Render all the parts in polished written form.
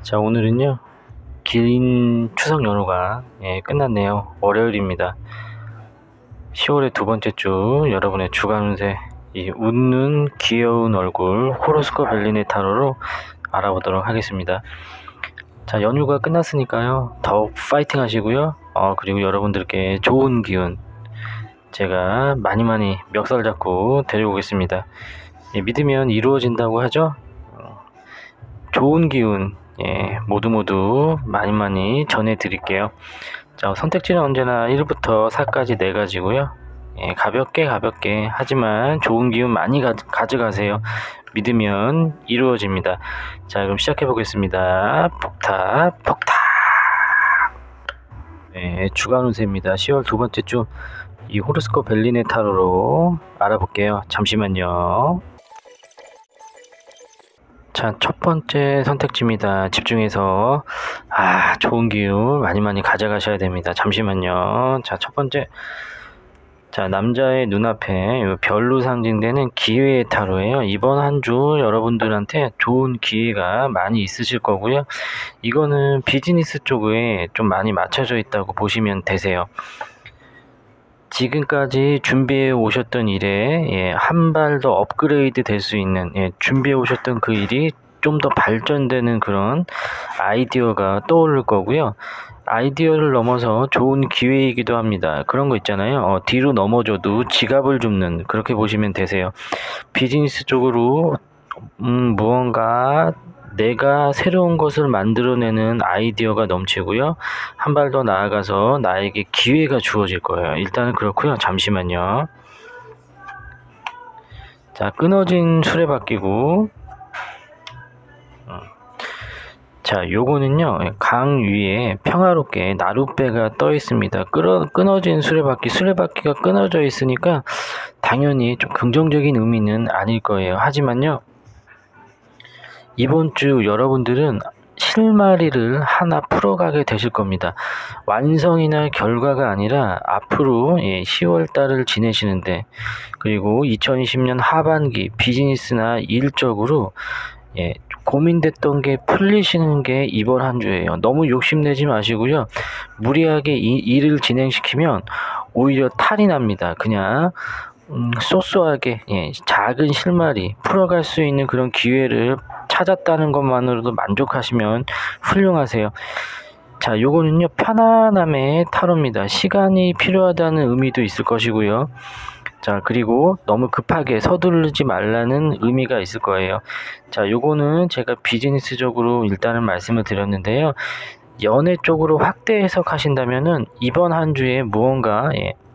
자, 오늘은요, 긴 추석 연휴가 끝났네요. 월요일입니다. 10월의 두 번째 주, 여러분의 주간 운세, 이 웃는 귀여운 얼굴 호로스코 벨리네 타로로 알아보도록 하겠습니다. 자, 연휴가 끝났으니까요, 더욱 파이팅 하시고요. 그리고 여러분들께 좋은 기운 제가 많이 멱살 잡고 데려오겠습니다. 믿으면 이루어진다고 하죠. 좋은 기운 모두 많이 전해드릴게요. 자, 선택지는 언제나 1부터 4까지 4가지고요. 가볍게 하지만 좋은 기운 많이 가져가세요. 믿으면 이루어집니다. 자, 그럼 시작해 보겠습니다. 폭탑. 주간 운세입니다. 10월 두 번째 주 이 호로스코 벨리네 타로로 알아볼게요. 잠시만요. 자, 첫 번째 선택지입니다. 집중해서 좋은 기운 많이 가져가셔야 됩니다. 잠시만요. 자, 첫 번째, 자, 남자의 눈앞에 별로 상징되는 기회의 타로예요. 이번 한 주 여러분들한테 좋은 기회가 많이 있으실 거고요. 이거는 비즈니스 쪽에 좀 많이 맞춰져 있다고 보시면 되세요. 지금까지 준비해 오셨던 일에 한 발 더 업그레이드 될 수 있는 준비해 오셨던 그 일이 좀 더 발전되는 그런 아이디어가 떠오를 거고요. 아이디어를 넘어서 좋은 기회이기도 합니다. 그런 거 있잖아요. 뒤로 넘어져도 지갑을 줍는, 그렇게 보시면 되세요. 비즈니스 쪽으로 무언가 내가 새로운 것을 만들어내는 아이디어가 넘치고요. 한 발 더 나아가서 나에게 기회가 주어질 거예요. 일단은 그렇고요. 잠시만요. 자, 끊어진 수레바퀴고, 자, 요거는요, 강 위에 평화롭게 나룻배가 떠 있습니다. 끊어진 수레바퀴가 끊어져 있으니까 당연히 좀 긍정적인 의미는 아닐 거예요. 하지만요, 이번 주 여러분들은 실마리를 하나 풀어가게 되실 겁니다. 완성이나 결과가 아니라 앞으로 10월 달을 지내시는데, 그리고 2020년 하반기 비즈니스나 일적으로 고민됐던 게 풀리시는 게 이번 한 주예요. 너무 욕심내지 마시고요. 무리하게 일을 진행시키면 오히려 탈이 납니다. 그냥 소소하게 작은 실마리 풀어갈 수 있는 그런 기회를 찾았다는 것만으로도 만족하시면 훌륭하세요. 자, 요거는요, 편안함의 타로입니다. 시간이 필요하다는 의미도 있을 것이고요. 자, 그리고 너무 급하게 서두르지 말라는 의미가 있을 거예요. 자, 요거는 제가 비즈니스적으로 일단은 말씀을 드렸는데요. 연애 쪽으로 확대 해석하신다면은 이번 한 주에 무언가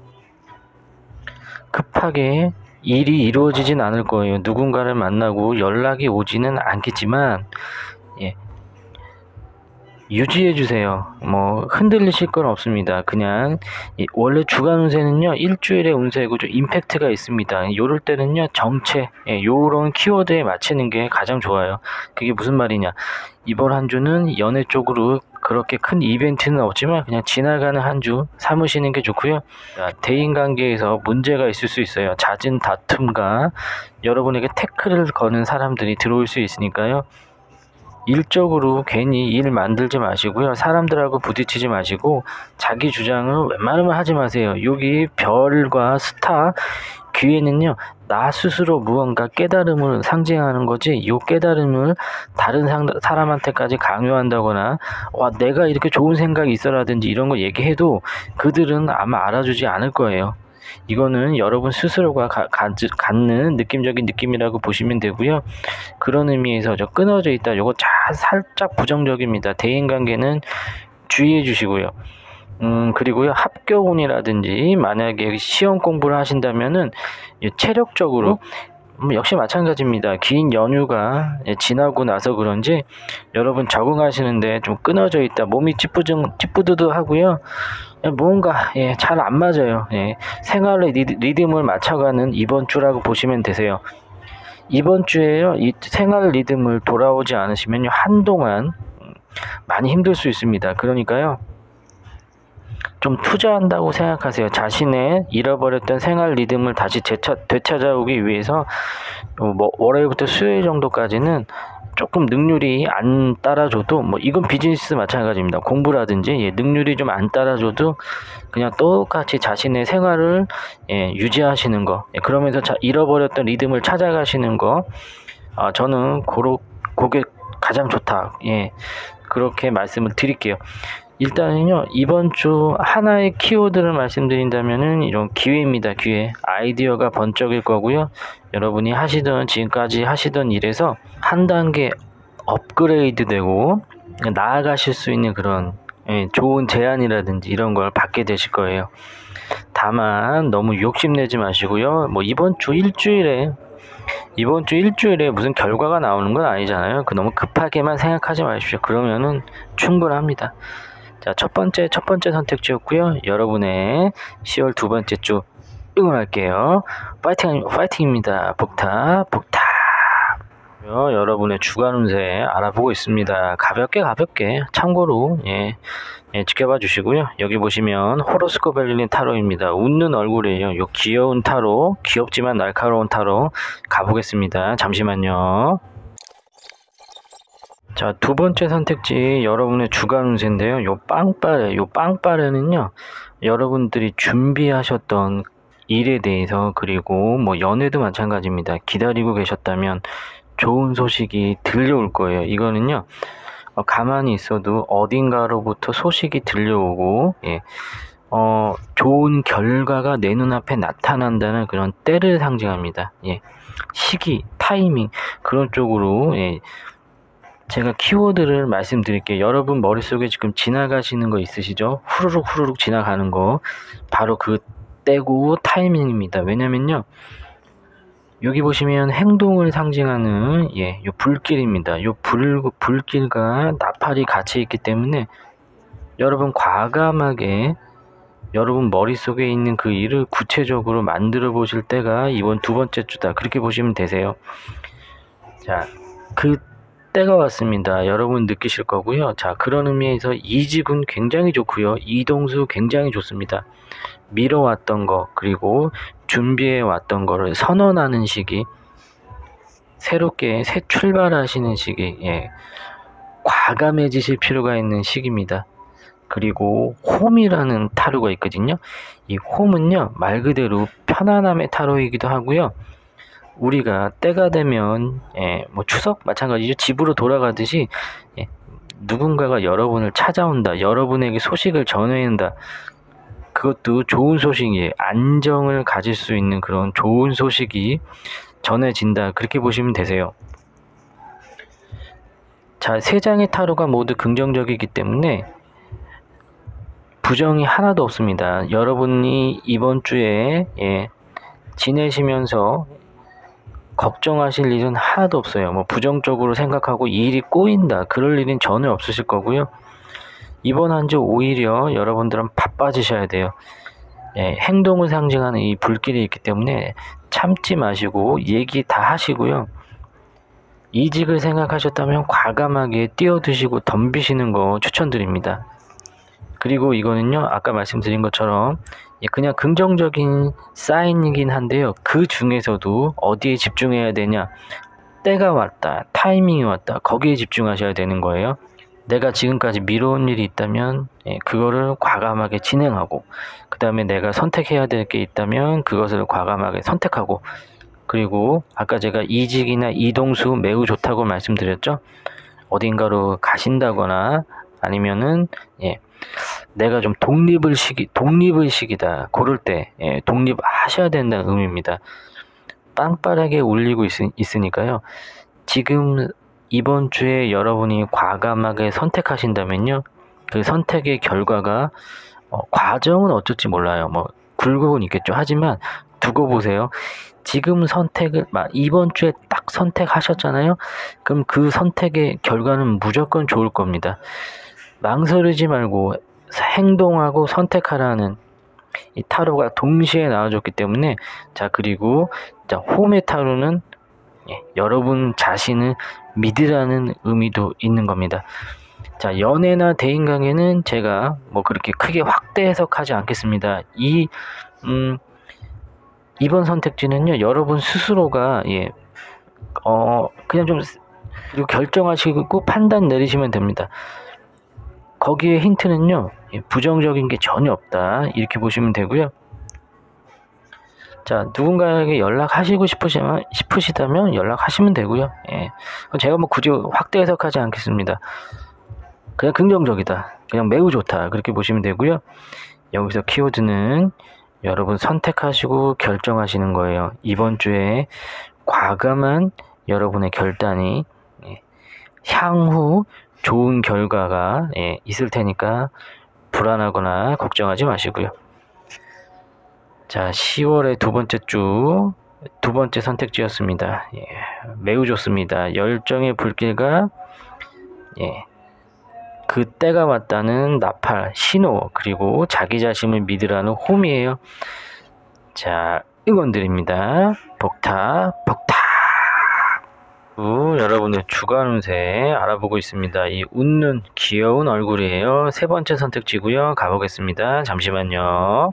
급하게 일이 이루어지진 않을 거예요. 누군가를 만나고 연락이 오지는 않겠지만 유지해 주세요. 흔들리실 건 없습니다. 그냥 원래 주간 운세는요, 일주일의 운세고 좀 임팩트가 있습니다. 요럴 때는요, 정체 요런 키워드에 맞추는 게 가장 좋아요. 그게 무슨 말이냐, 이번 한 주는 연애 쪽으로 그렇게 큰 이벤트는 없지만 그냥 지나가는 한 주 삼으시는 게 좋고요. 대인관계에서 문제가 있을 수 있어요. 잦은 다툼과 여러분에게 태클을 거는 사람들이 들어올 수 있으니까요. 일적으로 괜히 일 만들지 마시고요. 사람들하고 부딪히지 마시고 자기 주장을 웬만하면 하지 마세요. 여기 별과 스타, 귀에는요, 나 스스로 무언가 깨달음을 상징하는 거지, 이 깨달음을 다른 사람한테까지 강요한다거나 내가 이렇게 좋은 생각이 있어라든지 이런 거 얘기해도 그들은 아마 알아주지 않을 거예요. 이거는 여러분 스스로가 갖는 느낌적인 느낌이라고 보시면 되고요. 그런 의미에서 저 끊어져 있다, 요거 살짝 부정적입니다. 대인관계는 주의해 주시고요. 그리고요, 합격운이라든지 만약에 시험 공부를 하신다면은 체력적으로 역시 마찬가지입니다. 긴 연휴가 지나고 나서 그런지 여러분 적응하시는데 좀 끊어져 있다, 몸이 찌뿌드드하고요. 뭔가 잘 안 맞아요. 생활의 리듬을 맞춰가는 이번 주라고 보시면 되세요. 이번 주에요, 이 생활 리듬을 돌아오지 않으시면요, 한동안 많이 힘들 수 있습니다. 그러니까요, 좀 투자한다고 생각하세요. 자신의 잃어버렸던 생활 리듬을 다시 되찾아오기 위해서 월요일부터 수요일 정도까지는 조금 능률이 안 따라줘도 뭐 이건 비즈니스 마찬가지입니다. 공부라든지 능률이 좀 안 따라줘도 그냥 똑같이 자신의 생활을 유지하시는 거, 그러면서 잃어버렸던 리듬을 찾아가시는 거, 저는 그게 가장 좋다. 그렇게 말씀을 드릴게요. 일단은요, 이번 주 하나의 키워드를 말씀드린다면은 이런 기회입니다. 기회. 아이디어가 번쩍일 거고요. 여러분이 지금까지 하시던 일에서 한 단계 업그레이드 되고 나아가실 수 있는 그런 좋은 제안이라든지 이런 걸 받게 되실 거예요. 다만 너무 욕심내지 마시고요. 뭐 이번 주 일주일에 무슨 결과가 나오는 건 아니잖아요. 너무 급하게만 생각하지 마십시오. 그러면은 충분합니다. 자, 첫 번째 선택지였고요. 여러분의 10월 두 번째 주 응원할게요. 파이팅입니다. 복탑. 여러분의 주간 운세 알아보고 있습니다. 가볍게 참고로 지켜봐 주시고요. 여기 보시면 호로스코프 열린 타로입니다. 웃는 얼굴이에요. 요 귀여운 타로, 귀엽지만 날카로운 타로 가보겠습니다. 잠시만요. 자, 두 번째 선택지 여러분의 주간 운세인데요. 요 빵빠레는요, 여러분들이 준비하셨던 일에 대해서, 그리고 뭐 연애도 마찬가지입니다. 기다리고 계셨다면 좋은 소식이 들려올 거예요. 이거는요, 가만히 있어도 어딘가로부터 소식이 들려오고, 좋은 결과가 내 눈앞에 나타난다는 그런 때를 상징합니다. 시기, 타이밍, 그런 쪽으로, 제가 키워드를 말씀드릴게요. 여러분 머릿속에 지금 지나가시는 거 있으시죠? 후루룩 지나가는 거. 바로 그 때고 타이밍입니다. 왜냐면요, 여기 보시면 행동을 상징하는 요 불길입니다. 요 불길과 나팔이 같이 있기 때문에 여러분 과감하게 여러분 머릿속에 있는 그 일을 구체적으로 만들어 보실 때가 이번 두 번째 주다. 그렇게 보시면 되세요. 자, 그 때가 왔습니다. 여러분 느끼실 거고요. 자, 그런 의미에서 이직은 굉장히 좋고요. 이동수 굉장히 좋습니다. 미뤄왔던 거, 그리고 준비해 왔던 거를 선언하는 시기, 새롭게 새 출발하시는 시기, 과감해지실 필요가 있는 시기입니다. 그리고 홈이라는 타로가 있거든요. 이 홈은요, 말 그대로 편안함의 타로이기도 하고요. 우리가 때가 되면 뭐 추석 마찬가지죠. 집으로 돌아가듯이 누군가가 여러분을 찾아온다. 여러분에게 소식을 전해낸다. 그것도 좋은 소식이에요. 안정을 가질 수 있는 그런 좋은 소식이 전해진다. 그렇게 보시면 되세요. 자, 세 장의 타로가 모두 긍정적이기 때문에 부정이 하나도 없습니다. 여러분이 이번 주에 지내시면서 걱정하실 일은 하나도 없어요. 뭐 부정적으로 생각하고 이 일이 꼬인다, 그럴 일은 전혀 없으실 거고요. 이번 한 주 오히려 여러분들은 바빠지셔야 돼요. 행동을 상징하는 이 불길이 있기 때문에 참지 마시고 얘기 다 하시고요. 이직을 생각하셨다면 과감하게 뛰어드시고 덤비시는 거 추천드립니다. 그리고 이거는요, 아까 말씀드린 것처럼 그냥 긍정적인 사인이긴 한데요. 그 중에서도 어디에 집중해야 되냐? 때가 왔다, 타이밍이 왔다, 거기에 집중하셔야 되는 거예요. 내가 지금까지 미뤄온 일이 있다면 그거를 과감하게 진행하고, 그 다음에 내가 선택해야 될 게 있다면 그것을 과감하게 선택하고, 그리고 아까 제가 이직이나 이동수 매우 좋다고 말씀드렸죠. 어딘가로 가신다거나 아니면은 내가 좀 독립의 시기다. 그럴 때 독립하셔야 된다는 의미입니다. 빵빠르게 울리고 있으니까요. 지금 이번 주에 여러분이 과감하게 선택하신다면요, 그 선택의 결과가 과정은 어쩔지 몰라요. 뭐 굴곡은 있겠죠. 하지만 두고 보세요. 지금 이번 주에 딱 선택하셨잖아요. 그럼 그 선택의 결과는 무조건 좋을 겁니다. 망설이지 말고 행동하고 선택하라는 이 타로가 동시에 나와줬기 때문에, 자, 그리고 홈의 타로는 여러분 자신을 믿으라는 의미도 있는 겁니다. 자, 연애나 대인관계는 제가 뭐 그렇게 크게 확대 해석하지 않겠습니다. 이번 선택지는요, 여러분 스스로가 그냥 좀 그리고 결정하시고 판단 내리시면 됩니다. 거기에 힌트는요, 부정적인 게 전혀 없다. 이렇게 보시면 되고요. 자, 누군가에게 연락하시고 싶으시다면 연락하시면 되고요. 예. 제가 뭐 굳이 확대 해석하지 않겠습니다. 그냥 긍정적이다. 그냥 매우 좋다. 그렇게 보시면 되고요. 여기서 키워드는 여러분 선택하시고 결정하시는 거예요. 이번 주에 과감한 여러분의 결단이 향후 좋은 결과가 있을 테니까 불안하거나 걱정하지 마시고요. 자, 10월의 두 번째 주, 두 번째 선택지였습니다. 매우 좋습니다. 열정의 불길과 그 때가 왔다는 나팔, 신호, 그리고 자기 자신을 믿으라는 홈이에요. 자, 응원드립니다. 복탁. 여러분의 주간 운세 알아보고 있습니다. 이 웃는 귀여운 얼굴이에요. 세 번째 선택지고요. 가보겠습니다. 잠시만요.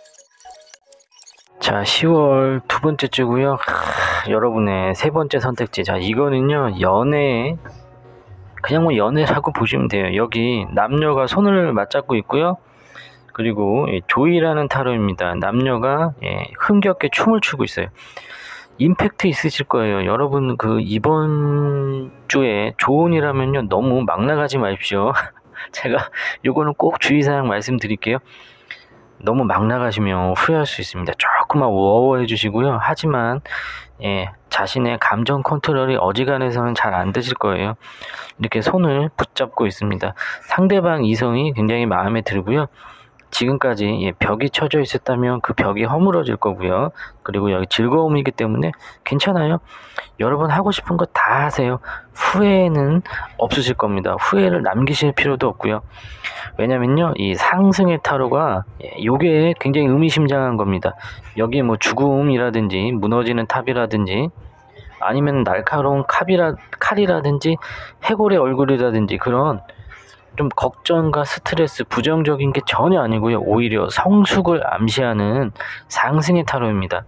자, 10월 두 번째 주고요. 여러분의 세 번째 선택지. 자, 이거는요, 그냥 뭐 연애라고 보시면 돼요. 여기 남녀가 손을 맞잡고 있고요. 그리고 조이라는 타로입니다. 남녀가 흥겹게 춤을 추고 있어요. 임팩트 있으실 거예요. 여러분 이번 주에 조언이라면요, 너무 막 나가지 마십시오. 제가 요거는 꼭 주의사항 말씀드릴게요. 너무 막 나가시면 후회할 수 있습니다. 조금만 워워해 주시고요. 하지만 자신의 감정 컨트롤이 어지간해서는 잘 안 되실 거예요. 이렇게 손을 붙잡고 있습니다. 상대방 이성이 굉장히 마음에 들고요. 지금까지 벽이 쳐져 있었다면 그 벽이 허물어질 거고요. 그리고 여기 즐거움이기 때문에 괜찮아요. 여러분 하고 싶은 거 다 하세요. 후회는 없으실 겁니다. 후회를 남기실 필요도 없고요. 왜냐면요, 이 상승의 타로가 요게 굉장히 의미심장한 겁니다. 여기에 뭐 죽음이라든지 무너지는 탑이라든지 아니면 날카로운 칼이라든지 해골의 얼굴이라든지 그런 좀 걱정과 스트레스, 부정적인 게 전혀 아니고요. 오히려 성숙을 암시하는 상승의 타로입니다.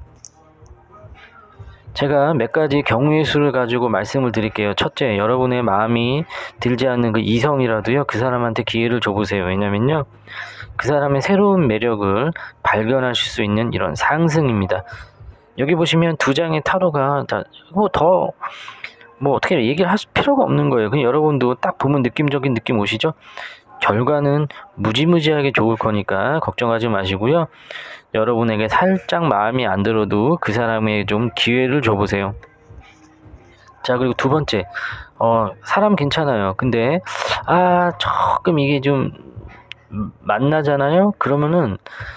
제가 몇 가지 경우의 수를 가지고 말씀을 드릴게요. 첫째, 여러분의 마음이 들지 않는 그 이성이라도요, 그 사람한테 기회를 줘보세요. 왜냐면요, 그 사람의 새로운 매력을 발견하실 수 있는 이런 상승입니다. 여기 보시면 두 장의 타로가 어떻게 얘기를 할 필요가 없는 거예요. 그냥 여러분도 딱 보면 느낌적인 느낌 오시죠? 결과는 무지무지하게 좋을 거니까 걱정하지 마시고요. 여러분에게 살짝 마음이 안 들어도 그 사람에게 좀 기회를 줘보세요. 자, 그리고 두 번째, 사람 괜찮아요. 근데 조금 이게 좀 만나잖아요. 그러면은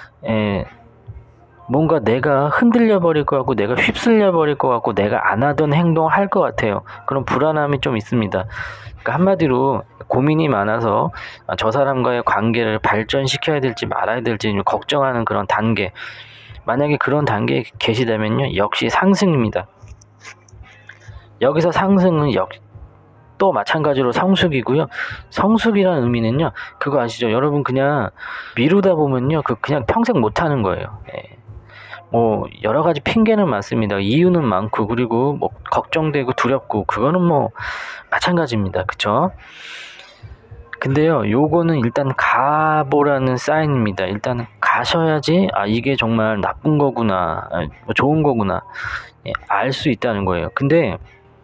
뭔가 내가 흔들려 버릴 것 같고 내가 휩쓸려 버릴 것 같고 내가 안 하던 행동을 할 것 같아요. 그런 불안함이 좀 있습니다. 그러니까 한마디로 고민이 많아서 저 사람과의 관계를 발전시켜야 될지 말아야 될지 걱정하는 그런 단계, 만약에 그런 단계에 계시다면요, 역시 상승입니다. 여기서 상승은 또 마찬가지로 성숙이고요. 성숙이라는 의미는요, 그거 아시죠? 여러분 그냥 미루다 보면요, 그냥 평생 못하는 거예요. 뭐 여러 가지 핑계는 많습니다. 이유는 많고, 그리고 뭐 걱정되고 두렵고, 그거는 뭐 마찬가지입니다. 그쵸? 근데요, 요거는 일단 가보라는 사인입니다. 일단 가셔야지 이게 정말 나쁜 거구나, 좋은 거구나 알 수 있다는 거예요. 근데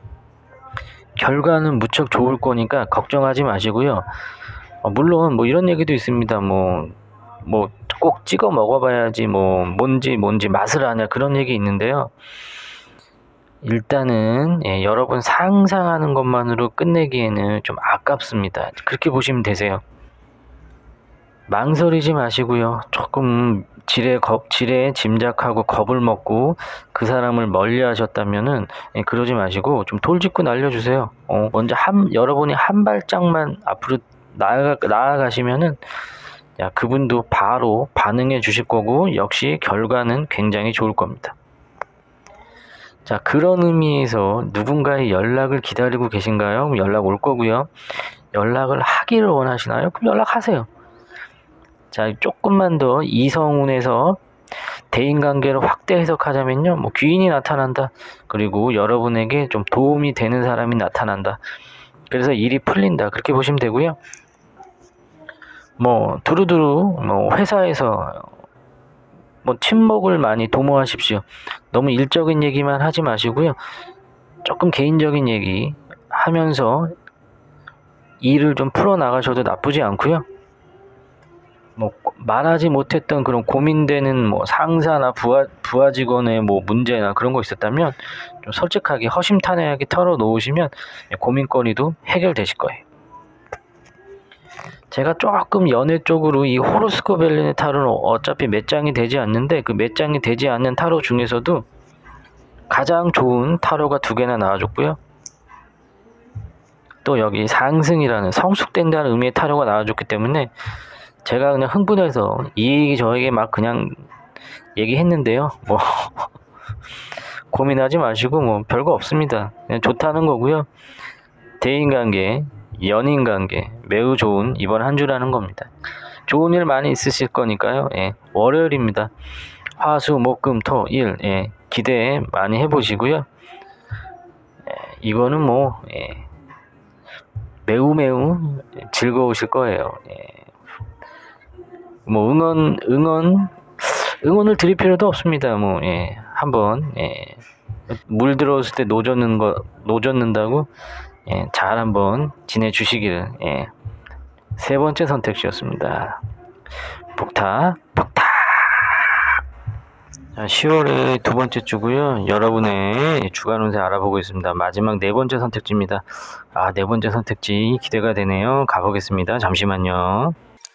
결과는 무척 좋을 거니까 걱정하지 마시고요. 물론 뭐 이런 얘기도 있습니다. 뭐 꼭 찍어 먹어봐야지 뭔지 맛을 아냐, 그런 얘기 있는데요. 일단은 여러분 상상하는 것만으로 끝내기에는 좀 아깝습니다. 그렇게 보시면 되세요. 망설이지 마시고요. 조금 지레 짐작하고 겁을 먹고 그 사람을 멀리 하셨다면은 그러지 마시고 좀 돌직구 날려주세요. 먼저 여러분이 한 발짝만 앞으로 나아가시면은 그분도 바로 반응해 주실 거고, 역시 결과는 굉장히 좋을 겁니다. 자, 그런 의미에서 누군가의 연락을 기다리고 계신가요? 그럼 연락 올 거고요. 연락을 하기를 원하시나요? 그럼 연락하세요. 자, 조금만 더 이성운에서 대인관계를 확대 해석하자면요, 뭐 귀인이 나타난다. 그리고 여러분에게 좀 도움이 되는 사람이 나타난다. 그래서 일이 풀린다. 그렇게 보시면 되고요. 뭐 두루두루 뭐 회사에서 뭐 친목을 많이 도모하십시오. 너무 일적인 얘기만 하지 마시고요. 조금 개인적인 얘기 하면서 일을 좀 풀어 나가셔도 나쁘지 않고요. 뭐 말하지 못했던 그런 고민되는 뭐 상사나 부하 직원의 뭐 문제나 그런 거 있었다면 좀 솔직하게 허심탄회하게 털어놓으시면 고민거리도 해결되실 거예요. 제가 조금 연애 쪽으로 이 호로스코 벨리네 타로는 어차피 몇 장이 되지 않는데 그 몇 장이 되지 않는 타로 중에서도 가장 좋은 타로가 2개나 나와줬고요. 또 여기 상승이라는 성숙된다는 의미의 타로가 나와줬기 때문에 제가 그냥 흥분해서 이 얘기 저 얘기 막 그냥 얘기했는데요. 뭐 고민하지 마시고 뭐 별거 없습니다. 그냥 좋다는 거고요. 대인관계, 연인관계 매우 좋은 이번 한 주라는 겁니다. 좋은 일 많이 있으실 거니까요. 예, 월요일입니다. 화수, 목, 금, 토, 일 기대 많이 해보시고요. 이거는 뭐 매우 즐거우실 거예요. 뭐 응원을 드릴 필요도 없습니다. 뭐 한번 물 들어왔을 때 노젓는다고 잘 한번 지내주시기를. 3번째 선택지였습니다. 복탁. 자, 10월의 2번째 주고요. 여러분의 주간 운세 알아보고 있습니다. 마지막 4번째 선택지입니다. 4번째 선택지 기대가 되네요. 가보겠습니다. 잠시만요.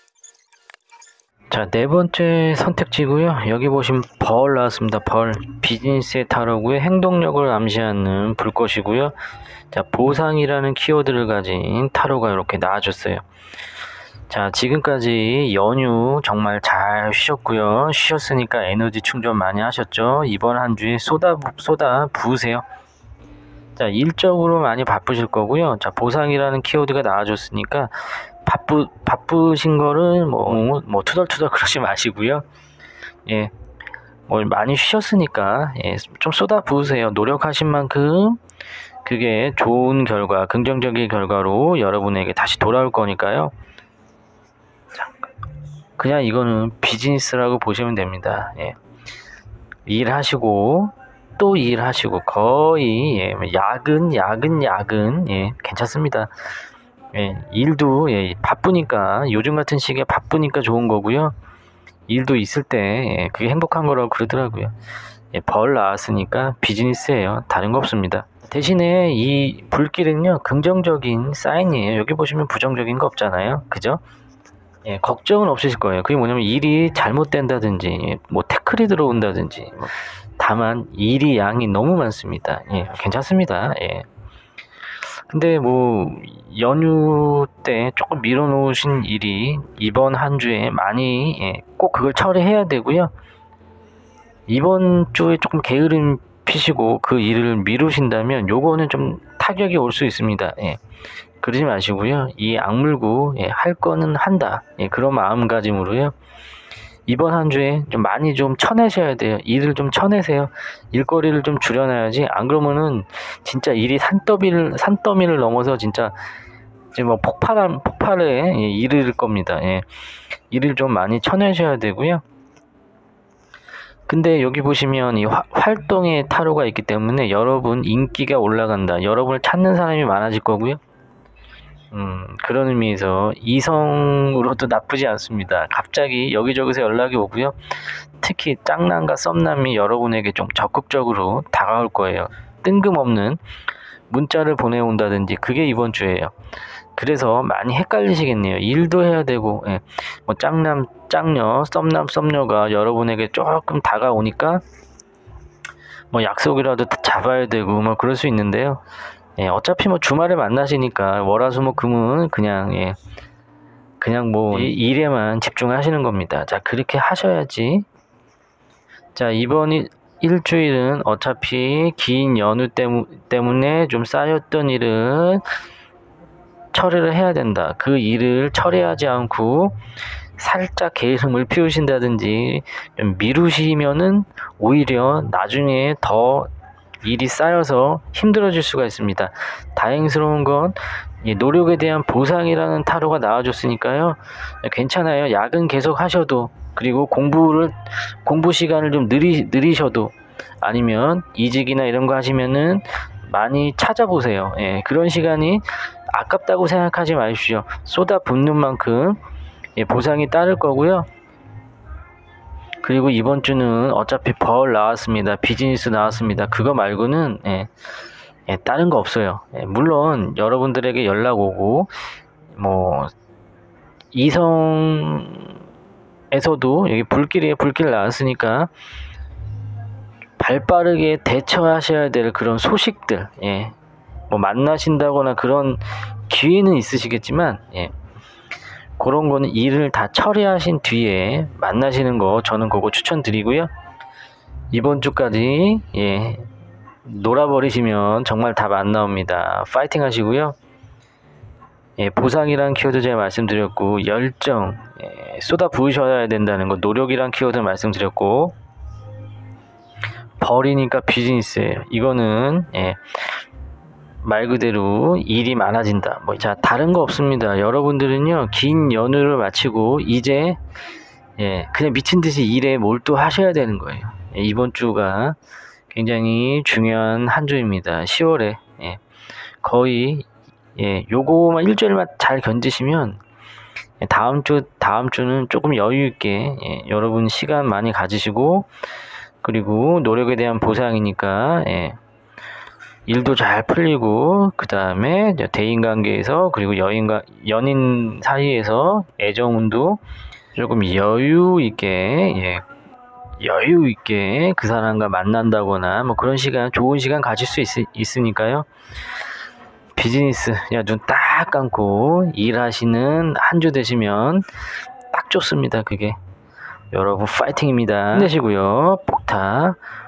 자, 4번째 선택지고요. 여기 보시면 벌 나왔습니다. 벌. 비즈니스의 타로고요. 행동력을 암시하는 불꽃이고요. 자, 보상이라는 키워드를 가진 타로가 이렇게 나와줬어요. 자, 지금까지 연휴 정말 잘 쉬셨고요. 쉬셨으니까 에너지 충전 많이 하셨죠. 이번 한 주에 쏟아 부으세요. 자, 일적으로 많이 바쁘실 거고요. 자, 보상이라는 키워드가 나와줬으니까 바쁘신 거를 뭐 투덜투덜 그러지 마시고요. 뭐 많이 쉬셨으니까 좀 쏟아 부으세요. 노력하신 만큼 그게 좋은 결과, 긍정적인 결과로 여러분에게 다시 돌아올 거니까요. 자, 그냥 이거는 비즈니스라고 보시면 됩니다. 일하시고 또 일하시고 거의 야근 괜찮습니다. 일도 바쁘니까 요즘 같은 시기에 바쁘니까 좋은 거고요. 일도 있을 때 그게 행복한 거라고 그러더라고요. 벌 나왔으니까 비즈니스예요. 다른 거 없습니다. 대신에 이 불길은요 긍정적인 사인이에요. 여기 보시면 부정적인 거 없잖아요. 그죠? 걱정은 없으실 거예요. 그게 뭐냐면 일이 잘못된다든지 뭐 태클이 들어온다든지 다만 일이 양이 너무 많습니다. 괜찮습니다. 근데 뭐 연휴 때 조금 미뤄놓으신 일이 이번 한 주에 많이 꼭 그걸 처리해야 되고요. 이번 주에 조금 게으름 피시고 그 일을 미루신다면 요거는 좀 타격이 올 수 있습니다. 그러지 마시고요. 이 악물고 할 거는 한다. 그런 마음가짐으로요. 이번 한 주에 좀 많이 좀 쳐내셔야 돼요. 일을 좀 쳐내세요. 일거리를 좀 줄여놔야지. 안 그러면은 진짜 일이 산더미를 넘어서 진짜 이제 뭐 폭발에 이를 겁니다. 일을 좀 많이 쳐내셔야 되고요. 근데 여기 보시면 이 활동의 타로가 있기 때문에 여러분 인기가 올라간다. 여러분을 찾는 사람이 많아질 거고요. 그런 의미에서 이성으로도 나쁘지 않습니다. 갑자기 여기저기서 연락이 오고요. 특히 짝남과 썸남이 여러분에게 좀 적극적으로 다가올 거예요. 뜬금없는 문자를 보내온다든지 그게 이번 주예요. 그래서 많이 헷갈리시겠네요. 일도 해야 되고 뭐 짝남, 짝녀, 썸남, 썸녀가 여러분에게 조금 다가오니까 뭐 약속이라도 잡아야 되고 뭐 그럴 수 있는데요. 어차피 뭐 주말에 만나시니까 월화수목금은 그냥 뭐 일에만 집중하시는 겁니다. 자, 그렇게 하셔야지. 자, 이번 일주일은 어차피 긴 연휴 때문에 좀 쌓였던 일은 처리를 해야 된다. 그 일을 처리하지 않고 살짝 게으름을 피우신다든지 좀 미루시면은 오히려 나중에 더 일이 쌓여서 힘들어질 수가 있습니다. 다행스러운 건 노력에 대한 보상이라는 타로가 나와줬으니까요. 괜찮아요. 야근 계속 하셔도, 그리고 공부 시간을 좀 느리셔도, 아니면 이직이나 이런 거 하시면은 많이 찾아보세요. 예, 그런 시간이 아깝다고 생각하지 마십시오. 쏟아붓는 만큼 보상이 따를 거고요. 그리고 이번 주는 어차피 벌 나왔습니다. 비즈니스 나왔습니다. 그거 말고는 다른 거 없어요. 물론 여러분들에게 연락 오고 뭐 이성에서도 여기 불길 나왔으니까 발빠르게 대처하셔야 될 그런 소식들, 뭐 만나신다거나 그런 기회는 있으시겠지만, 그런 거는 일을 다 처리하신 뒤에 만나시는 거 저는 그거 추천드리고요. 이번 주까지 놀아버리시면 정말 답 안 나옵니다. 파이팅 하시고요. 보상이란 키워드 제가 말씀드렸고, 열정 쏟아 부으셔야 된다는 거, 노력이란 키워드 말씀드렸고, 벌이니까 비즈니스예요. 이거는 말 그대로 일이 많아진다. 자, 다른 거 없습니다. 여러분들은요, 긴 연휴를 마치고 이제 그냥 미친 듯이 일에 몰두하셔야 되는 거예요. 이번 주가 굉장히 중요한 한 주입니다. 10월에 거의 요거만 일주일만 잘 견디시면 다음 주는 조금 여유 있게 여러분 시간 많이 가지시고, 그리고 노력에 대한 보상이니까 일도 잘 풀리고, 그 다음에 대인관계에서, 그리고 연인 사이에서 애정운도 조금 여유 있게 그 사람과 만난다거나 뭐 그런 시간, 좋은 시간 가질 수 있으니까요. 비즈니스 눈 딱 감고 일하시는 한 주 되시면 딱 좋습니다. 그게 여러분 파이팅입니다. 힘내시고요. 복타